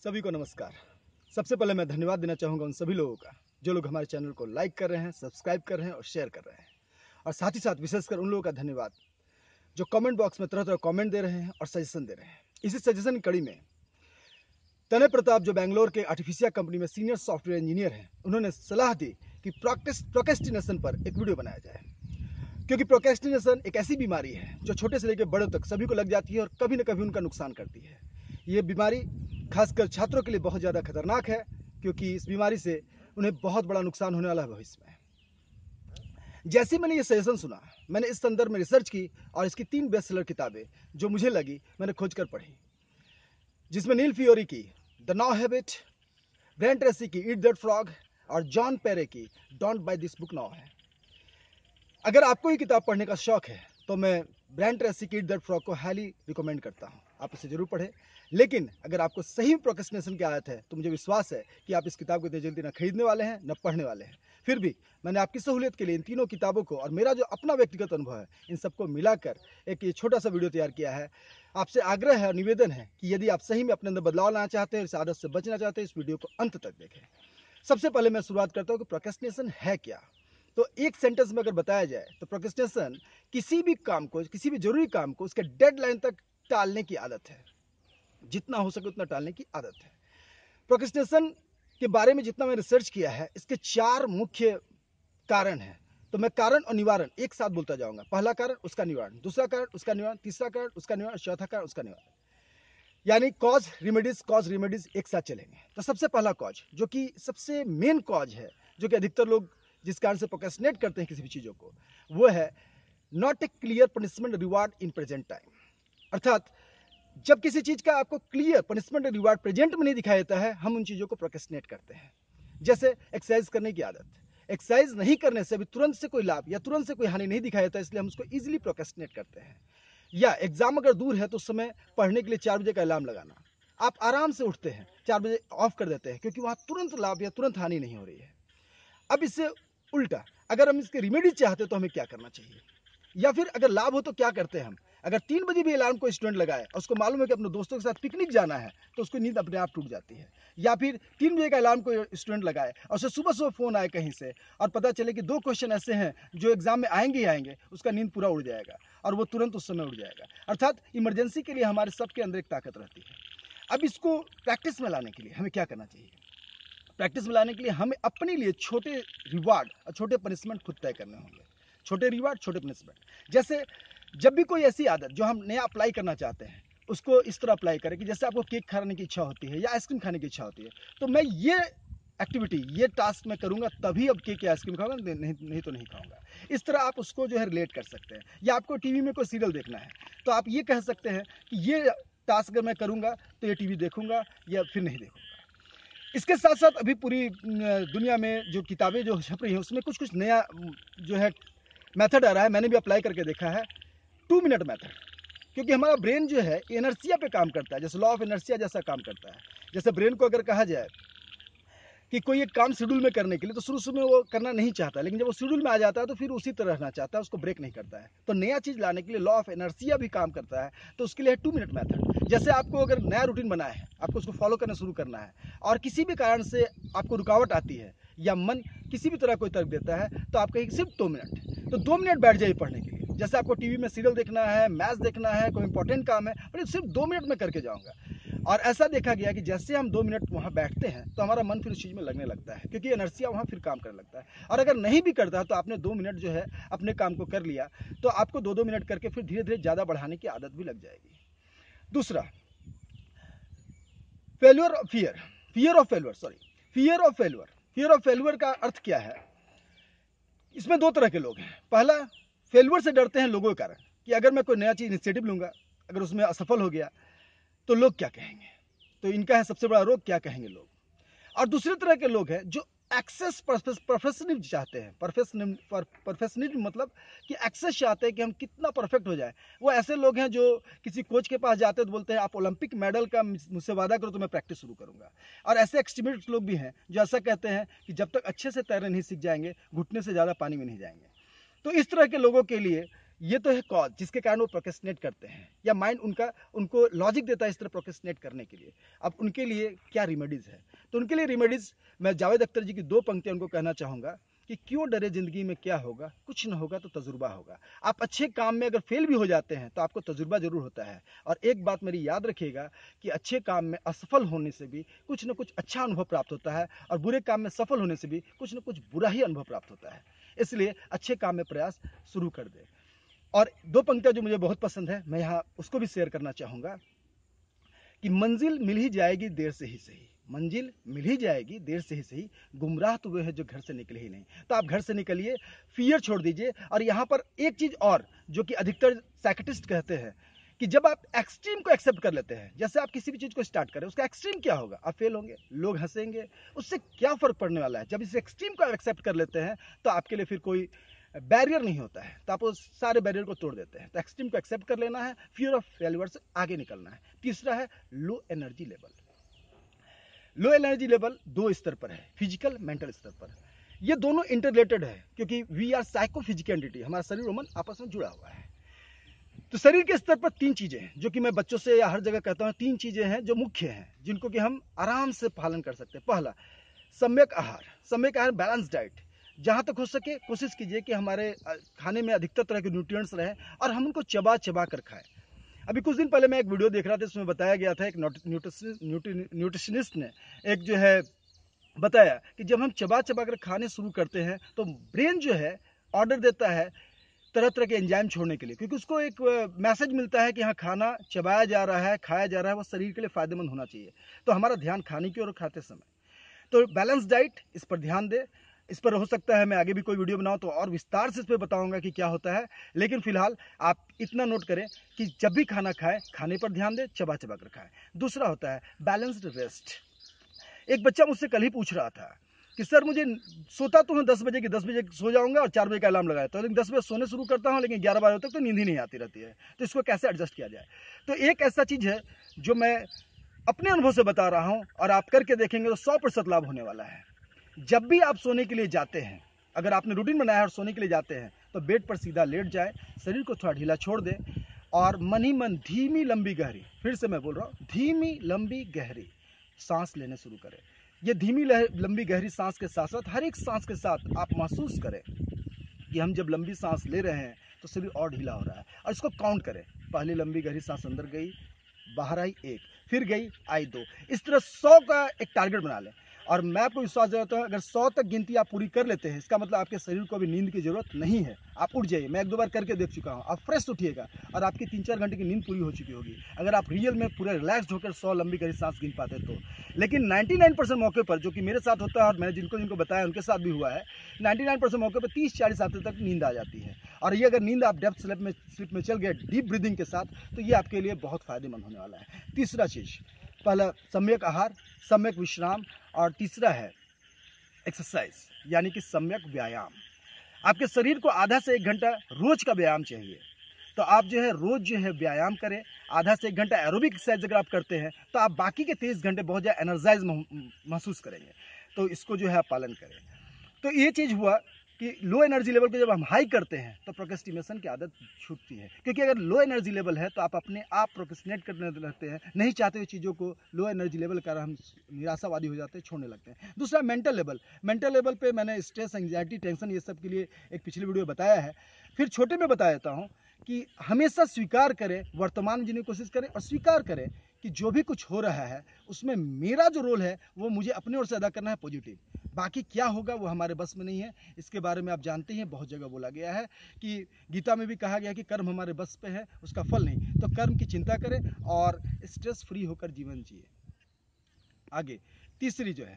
सभी को नमस्कार। सबसे पहले मैं धन्यवाद देना चाहूँगा उन सभी लोगों का जो लोग हमारे चैनल को लाइक कर रहे हैं, सब्सक्राइब कर रहे हैं और शेयर कर रहे हैं। और साथ ही साथ विशेषकर उन लोगों का धन्यवाद जो कमेंट बॉक्स में तरह तरह कमेंट दे रहे हैं और सजेशन दे रहे हैं। इसी सजेशन की कड़ी में तने प्रताप जो बेंगलोर के आर्टिफिशिया कंपनी में सीनियर सॉफ्टवेयर इंजीनियर हैं, उन्होंने सलाह दी कि प्रोक्रेस्टिनेशन पर एक वीडियो बनाया जाए, क्योंकि प्रोक्रेस्टिनेशन एक ऐसी बीमारी है जो छोटे से लेकर बड़े तक सभी को लग जाती है और कभी न कभी उनका नुकसान करती है। ये बीमारी खासकर छात्रों के लिए बहुत ज़्यादा खतरनाक है, क्योंकि इस बीमारी से उन्हें बहुत बड़ा नुकसान होने वाला है भविष्य में। जैसे मैंने ये सजेशन सुना, मैंने इस संदर्भ में रिसर्च की और इसकी 3 बेस्ट सेलर किताबें जो मुझे लगी मैंने खोज कर पढ़ी, जिसमें नील फियोरी की the now habit, Brian Tracy की ईट दैट फ्रॉग और जॉन पेरे की don't buy this book now है। अगर आपको ये किताब पढ़ने का शौक है तो मैं ब्रायन ट्रेसी की ईट दैट फ्रॉग को हाईली रिकमेंड करता हूँ, आप इसे जरूर पढ़ें। लेकिन अगर आपको सही प्रोक्रेस्टिनेशन की आदत है तो मुझे विश्वास है कि आप इस किताब को इतनी जल्दी न खरीदने वाले हैं न पढ़ने वाले हैं। फिर भी मैंने आपकी सहूलियत के लिए इन तीनों किताबों को और मेरा जो अपना व्यक्तिगत अनुभव है इन सबको मिलाकर एक ये छोटा सा वीडियो तैयार किया है। आपसे आग्रह है और निवेदन है कि यदि आप सही में अपने अंदर बदलाव लाना चाहते हैं, इस आदत से बचना चाहते हैं, इस वीडियो को अंत तक देखें। सबसे पहले मैं शुरुआत करता हूँ कि प्रोक्रेस्टिनेशन है क्या। तो एक सेंटेंस में अगर बताया जाए तो प्रोक्रेस्टिनेशन किसी भी काम को, किसी भी जरूरी काम को उसके डेडलाइन तक टालने की आदत है, जितना हो सके उतना टालने की आदत है। प्रोक्रेस्टिनेशन के बारे में जितना मैंने रिसर्च किया है, इसके 4 मुख्य कारण हैं। तो मैं कारण और निवारण एक साथ बोलता जाऊंगा। पहला कारण, उसका निवारण, दूसरा कारण, उसका निवारण, तीसरा कारण, उसका निवारण, चौथा कारण, उसका निवारण, यानी कॉज रेमेडीज एक साथ चलेंगे। तो सबसे पहला कॉज, जो कि सबसे मेन कॉज है, जो कि अधिकतर लोग जिस कारण से प्रोक्रेस्टिनेट करते हैं किसी भी चीज़ों को, वो है not a clear punishment reward in present time. अर्थात जब किसी चीज़ का आपको क्लियर पनिशमेंट रिवार्ड प्रेजेंट में नहीं दिखाई देता है, हम उन चीज़ों को प्रोक्रेस्टिनेट करते हैं। जैसे एक्सरसाइज करने की आदत, एक्सरसाइज नहीं करने से अभी तुरंत से कोई लाभ या तुरंत से कोई हानि नहीं दिखाई देता, इसलिए हम उसको ईजिली प्रोक्रेस्टिनेट करते हैं। या एग्जाम अगर दूर है तो उस समय पढ़ने के लिए 4 बजे का अलार्म लगाना, आप आराम से उठते हैं, 4 बजे ऑफ कर देते हैं, क्योंकि वहाँ तुरंत लाभ या तुरंत हानि नहीं हो रही है। अब इससे उल्टा अगर हम इसके रिमेडी चाहते तो हमें क्या करना चाहिए, या फिर अगर लाभ हो तो क्या करते हैं हम। अगर 3 बजे भी अलार्म कोई स्टूडेंट लगाए और उसको मालूम है कि अपने दोस्तों के साथ पिकनिक जाना है, तो उसको नींद अपने आप टूट जाती है। या फिर 3 बजे का अलार्म कोई स्टूडेंट लगाए और उसे सुबह सुबह फ़ोन आए कहीं से और पता चले कि 2 क्वेश्चन ऐसे हैं जो एग्जाम में आएंगे ही आएंगे, उसका नींद पूरा उड़ जाएगा और वो तुरंत उस समय उड़ जाएगा। अर्थात इमरजेंसी के लिए हमारे सबके अंदर एक ताकत रहती है। अब इसको प्रैक्टिस में लाने के लिए हमें क्या करना चाहिए। प्रैक्टिस में लाने के लिए हमें अपने लिए छोटे रिवार्ड और छोटे पनिशमेंट खुद तय करने होंगे। छोटे रिवार्ड, छोटे पनिशमेंट। जैसे जब भी कोई ऐसी आदत जो हम नया अप्लाई करना चाहते हैं, उसको इस तरह अप्लाई करें कि जैसे आपको केक खाने की इच्छा होती है या आइसक्रीम खाने की इच्छा होती है, तो मैं ये एक्टिविटी, ये टास्क मैं करूंगा तभी अब केक या आइसक्रीम खाऊंगा, नहीं तो नहीं खाऊंगा। इस तरह आप उसको जो है रिलेट कर सकते हैं। या आपको टीवी में कोई सीरियल देखना है तो आप ये कह सकते हैं कि ये टास्क अगर मैं करूंगा तो ये टीवी देखूंगा या फिर नहीं देखूंगा। इसके साथ साथ अभी पूरी दुनिया में जो किताबें जो छप रही हैं उसमें कुछ कुछ नया जो है मेथड आ रहा है, मैंने भी अप्लाई करके देखा है, 2 मिनट मेथड। क्योंकि हमारा ब्रेन जो है इनर्शिया पे काम करता है, जैसे लॉ ऑफ इनर्शिया जैसा काम करता है। जैसे ब्रेन को अगर कहा जाए कि कोई एक काम शेड्यूल में करने के लिए, तो शुरू में वो करना नहीं चाहता, लेकिन जब वो शेड्यूल में आ जाता है तो फिर उसी तरह रहना चाहता है, उसको ब्रेक नहीं करता है। तो नया चीज़ लाने के लिए लॉ ऑफ इनर्शिया भी काम करता है, तो उसके लिए 2 मिनट मेथड। जैसे आपको अगर नया रूटीन बनाया है, आपको उसको फॉलो करना शुरू करना है और किसी भी कारण से आपको रुकावट आती है या मन किसी भी तरह कोई तर्क देता है, तो आप कहेंगे सिर्फ 2 मिनट, तो 2 मिनट बैठ जाइए पढ़ने के लिए। जैसे आपको टीवी में सीरियल देखना है, मैच देखना है, कोई इंपॉर्टेंट काम है, पर सिर्फ 2 मिनट में करके जाऊँगा। और ऐसा देखा गया कि जैसे हम 2 मिनट वहाँ बैठते हैं तो हमारा मन फिर उस चीज़ में लगने लगता है, क्योंकि इनर्शिया वहाँ फिर काम करने लगता है। और अगर नहीं भी करता है तो आपने 2 मिनट जो है अपने काम को कर लिया, तो आपको 2-2 मिनट करके फिर धीरे धीरे ज़्यादा बढ़ाने की आदत भी लग जाएगी। दूसरा, फियर ऑफ फेल्यूर का अर्थ क्या है। इसमें 2 तरह के लोग हैं। पहला, फेल्यूर से डरते हैं लोगों के कारण, कि अगर मैं कोई नया चीज़ इनिशिएटिव लूँगा, अगर उसमें असफल हो गया तो लोग क्या कहेंगे। तो इनका है सबसे बड़ा रोग, क्या कहेंगे लोग। और दूसरे तरह के लोग हैं जो एक्सेस परफेक्शनिज्म चाहते हैं। परफेक्शनिज्म मतलब कि एक्सेस चाहते हैं कि हम कितना परफेक्ट हो जाए। वो ऐसे लोग हैं जो किसी कोच के पास जाते हैं तो बोलते हैं आप ओलंपिक मेडल का मुझसे वादा करो तो मैं प्रैक्टिस शुरू करूंगा। और ऐसे एक्सट्रीमिस्ट लोग भी हैं जो ऐसा कहते हैं कि जब तक अच्छे से तैरने नहीं सीख जाएंगे, घुटने से ज़्यादा पानी में नहीं जाएंगे। तो इस तरह के लोगों के लिए ये तो है कॉज जिसके कारण वो प्रोक्रेस्टिनेट करते हैं, या माइंड उनको लॉजिक देता है इस तरह प्रोक्रेस्टिनेट करने के लिए। अब उनके लिए क्या रेमेडीज़ है, तो उनके लिए रेमेडीज़ मैं जावेद अख्तर जी की 2 पंक्तियां उनको कहना चाहूँगा कि क्यों डरे ज़िंदगी में, क्या होगा, कुछ ना होगा तो तजुर्बा होगा। आप अच्छे काम में अगर फेल भी हो जाते हैं तो आपको तजुर्बा जरूर होता है। और एक बात मेरी याद रखिएगा कि अच्छे काम में असफल होने से भी कुछ ना कुछ अच्छा अनुभव प्राप्त होता है, और बुरे काम में सफल होने से भी कुछ ना कुछ बुरा ही अनुभव प्राप्त होता है। इसलिए अच्छे काम में प्रयास शुरू कर दें। और 2 पंक्तियां जो मुझे बहुत पसंद है, मैं यहाँ उसको भी शेयर करना चाहूँगा कि मंजिल मिल ही जाएगी देर से ही सही, मंजिल मिल ही जाएगी देर से ही सही, गुमराह तो वे है जो घर से निकले ही नहीं। तो आप घर से निकलिए, फियर छोड़ दीजिए। और यहाँ पर एक चीज़ और जो कि अधिकतर साइकियाट्रिस्ट कहते हैं कि जब आप एक्सट्रीम को एक्सेप्ट कर लेते हैं, जैसे आप किसी भी चीज़ को स्टार्ट करें, उसका एक्सट्रीम क्या होगा, आप फेल होंगे, लोग हंसेंगे, उससे क्या फ़र्क पड़ने वाला है। जब इस एक्सट्रीम को आप एक्सेप्ट कर लेते हैं तो आपके लिए फिर कोई बैरियर नहीं होता है, तो आप उस सारे बैरियर को तोड़ देते हैं। तो एक्सट्रीम को एक्सेप्ट कर लेना है, फियर ऑफ फेल्यूर से आगे निकलना है। तीसरा है low energy level. Low energy level 2 स्तर पर है, फिजिकल मेंटल स्तर पर। ये दोनों इंटररिलेटेड है, क्योंकि वी आर साइकोफिजिकल एंटिटी, हमारा शरीर और मन आपस में जुड़ा हुआ है। तो शरीर के स्तर पर 3 चीजें हैं जो कि मैं बच्चों से या हर जगह कहता हूँ, 3 चीजें हैं जो मुख्य हैं, जिनको कि हम आराम से पालन कर सकते हैं। पहला, सम्यक आहार। सम्यक आहार, बैलेंस डाइट। जहाँ तक हो सके कोशिश कीजिए कि हमारे खाने में अधिकतर तरह के न्यूट्रिएंट्स रहें और हम उनको चबा चबा कर खाएं। अभी कुछ दिन पहले मैं एक वीडियो देख रहा था, इसमें बताया गया था, एक न्यूट्रिशनिस्ट ने एक जो है बताया कि जब हम चबा चबा कर खाने शुरू करते हैं तो ब्रेन जो है ऑर्डर देता है तरह तरह के एंजाइम छोड़ने के लिए, क्योंकि उसको एक मैसेज मिलता है कि हाँ, खाना चबाया जा रहा है, खाया जा रहा है, वो शरीर के लिए फायदेमंद होना चाहिए। तो हमारा ध्यान खाने की ओर खाते समय। तो बैलेंस डाइट, इस पर ध्यान दें। इस पर हो सकता है मैं आगे भी कोई वीडियो बनाऊं तो और विस्तार से इस पर बताऊंगा कि क्या होता है, लेकिन फिलहाल आप इतना नोट करें कि जब भी खाना खाएं, खाने पर ध्यान दें, चबा चबा कर खाएं। दूसरा होता है बैलेंस्ड रेस्ट। एक बच्चा मुझसे कल ही पूछ रहा था कि सर मुझे सोता तो हूँ 10 बजे की 10 बजे सो जाऊंगा और 4 बजे का अलार्म लगाया, तो लेकिन 10 बजे सोने शुरू करता हूँ, लेकिन 11 बजे तक तो नींद ही नहीं आती रहती है, तो इसको कैसे एडजस्ट किया जाए। तो एक ऐसा चीज़ है जो मैं अपने अनुभव से बता रहा हूँ, और आप करके देखेंगे तो 100% लाभ होने वाला है। जब भी आप सोने के लिए जाते हैं, अगर आपने रूटीन बनाया है और सोने के लिए जाते हैं, तो बेड पर सीधा लेट जाए, शरीर को थोड़ा ढीला छोड़ दें, और मन ही मन धीमी लंबी गहरी, फिर से मैं बोल रहा हूँ, धीमी लंबी गहरी सांस लेने शुरू करें। ये धीमी लंबी गहरी सांस के साथ साथ, हर एक सांस के साथ आप महसूस करें कि हम जब लंबी सांस ले रहे हैं तो शरीर और ढीला हो रहा है, और इसको काउंट करें। पहली लंबी गहरी सांस अंदर गई, बाहर आई 1, फिर गई, आई 2। इस तरह 100 का एक टारगेट बना लें, और मैं आपको विश्वास दिलाता हूँ, अगर 100 तक गिनती आप पूरी कर लेते हैं, इसका मतलब आपके शरीर को अभी नींद की जरूरत नहीं है, आप उठ जाइए। मैं 1-2 बार करके देख चुका हूँ, आप फ्रेश उठिएगा और आपकी 3-4 घंटे की नींद पूरी हो चुकी होगी, अगर आप रियल में पूरा रिलैक्स होकर 100 लंबी गहरी सांस गिन पाते तो। लेकिन 99% मौके पर, जो कि मेरे साथ होता है और मैंने जिनको जिनको बताया उनके साथ भी हुआ है, 99% मौके पर 30-40 हफ्ते तक नींद आ जाती है। और ये अगर नींद आप डेप्थ स्लिप में चल गए डीप ब्रीदिंग के साथ, तो ये आपके लिए बहुत फायदेमंद होने वाला है। तीसरा चीज़, पहला सम्यक आहार, सम्यक विश्राम, और तीसरा है एक्सरसाइज, यानी कि सम्यक व्यायाम। आपके शरीर को आधा से 1 घंटा रोज का व्यायाम चाहिए, तो आप जो है रोज जो है व्यायाम करें। आधा से 1 घंटा एरोबिक एक्सरसाइज अगर आप करते हैं तो आप बाकी के 23 घंटे बहुत ज़्यादा एनर्जाइज महसूस करेंगे। तो इसको जो है आप पालन करें। तो ये चीज़ हुआ कि लो एनर्जी लेवल को जब हम हाई करते हैं तो प्रोक्रेस्टिनेशन की आदत छूटती है, क्योंकि अगर लो एनर्जी लेवल है तो आप अपने आप प्रोक्रेस्टिनेट करने लगते हैं, नहीं चाहते हुए चीज़ों को। लो एनर्जी लेवल का हम निराशावादी हो जाते हैं, छोड़ने लगते हैं। दूसरा मेंटल लेवल। मेंटल लेवल पे मैंने स्ट्रेस, एंग्जाइटी, टेंशन, ये सब के लिए एक पिछली वीडियो बताया है। फिर छोटे में बता देता हूँ कि हमेशा स्वीकार करें, वर्तमान में जीने की कोशिश करें, और स्वीकार करें कि जो भी कुछ हो रहा है उसमें मेरा जो रोल है वो मुझे अपनी ओर से अदा करना है, पॉजिटिव। बाकी क्या होगा वो हमारे बस में नहीं है। इसके बारे में आप जानते हैं, बहुत जगह बोला गया है कि गीता में भी कहा गया कि कर्म हमारे बस पे है, उसका फल नहीं। तो कर्म की चिंता करें और स्ट्रेस फ्री होकर जीवन जिए। आगे तीसरी जो है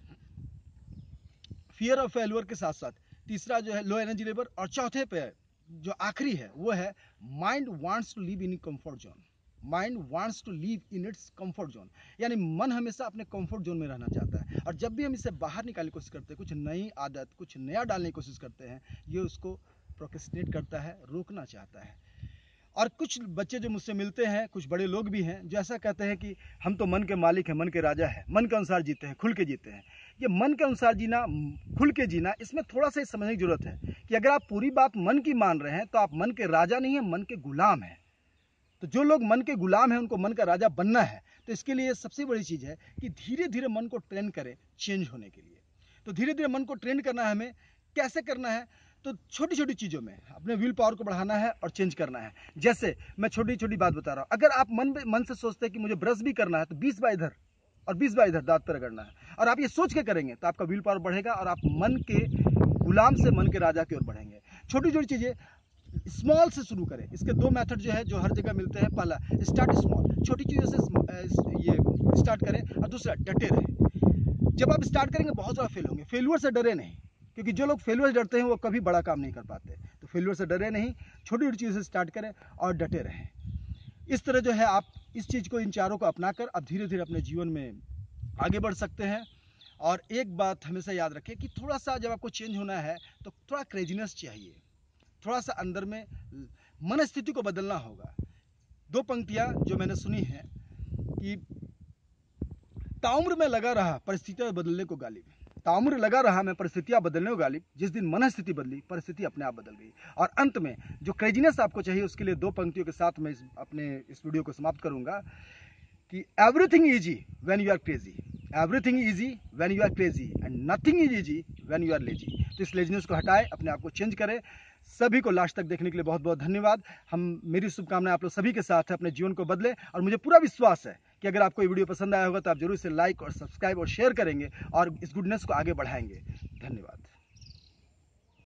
फियर ऑफ फेल्यूर के साथ साथ तीसरा जो है लो एनर्जी लेवल, और चौथे पे जो आखिरी है वो है mind wants to live in comfort zone. Mind wants to live in its comfort zone, यानी मन हमेशा अपने कंफर्ट जोन में रहना चाहता है, और जब भी हम इसे बाहर निकालने की कोशिश करते हैं, कुछ नई आदत, कुछ नया डालने की कोशिश करते हैं, ये उसको प्रोक्रेस्टिनेट करता है, रोकना चाहता है। और कुछ बच्चे जो मुझसे मिलते हैं, कुछ बड़े लोग भी हैं जो ऐसा कहते हैं कि हम तो मन के मालिक हैं, मन के राजा हैं, मन के अनुसार जीते हैं, खुल के जीते हैं। ये मन के अनुसार जीना, खुल के जीना, इसमें थोड़ा सा समझने की जरूरत है कि अगर आप पूरी बात मन की मान रहे हैं तो आप मन के राजा नहीं हैं, मन के गुलाम हैं। तो जो लोग मन के गुलाम हैं उनको मन का राजा बनना है। तो इसके लिए सबसे बड़ी चीज़ है कि धीरे धीरे मन को ट्रेन करें चेंज होने के लिए। तो धीरे धीरे मन को ट्रेन करना है हमें। कैसे करना है? तो छोटी छोटी चीज़ों में अपने विल पावर को बढ़ाना है और चेंज करना है। जैसे मैं छोटी छोटी बात बता रहा हूँ, अगर आप मन से सोचते हैं कि मुझे ब्रश भी करना है तो 20 बार इधर और 20 बार इधर दांत पर रगड़ना है, और आप ये सोच के करेंगे तो आपका विल पावर बढ़ेगा और आप मन के गुलाम से मन के राजा की ओर बढ़ेंगे। छोटी छोटी चीज़ें स्मॉल से शुरू करें। इसके दो मेथड जो है जो हर जगह मिलते हैं। पहला, स्टार्ट स्मॉल, छोटी चीज़ों से ये स्टार्ट करें, और दूसरा, डटे रहें। जब आप स्टार्ट करेंगे बहुत ज़्यादा फेल होंगे। फेल्यूर से डरे नहीं, क्योंकि जो लोग फेल्यूर से डरते हैं वो कभी बड़ा काम नहीं कर पाते। तो फेल्यूर से डरे नहीं, छोटी छोटी चीज़ों से स्टार्ट करें और डटे रहें। इस तरह जो है आप इस चीज़ को, इन चारों को अपनाकर आप धीरे धीरे अपने जीवन में आगे बढ़ सकते हैं। और एक बात हमेशा याद रखें कि थोड़ा सा जब आपको चेंज होना है तो थोड़ा क्रेजीनेस चाहिए, थोड़ा सा अंदर में मन स्थिति को बदलना होगा। दो पंक्तियां जो मैंने सुनी है कि ताउम्र में लगा रहा परिस्थितियां बदलने को गालिब, ताउम्र लगा रहा मैं परिस्थितियां बदलने को गालिब, जिस दिन मन स्थिति बदली परिस्थिति अपने आप बदल गई। और अंत में जो क्रेजीनेस आपको चाहिए उसके लिए दो पंक्तियों के साथ मैं अपने इस वीडियो को समाप्त करूंगा कि everything easy when you are crazy, everything easy when you are crazy and nothing is easy when you are lazy. तो इस लेजीनेस को हटाएं, अपने आप को चेंज करें। सभी को लास्ट तक देखने के लिए बहुत बहुत धन्यवाद। मेरी शुभकामनाएं आप लोग सभी के साथ है, अपने जीवन को बदले। और मुझे पूरा विश्वास है कि अगर आपको ये वीडियो पसंद आया होगा तो आप जरूर इसे लाइक और सब्सक्राइब और शेयर करेंगे और इस गुडनेस को आगे बढ़ाएंगे। धन्यवाद।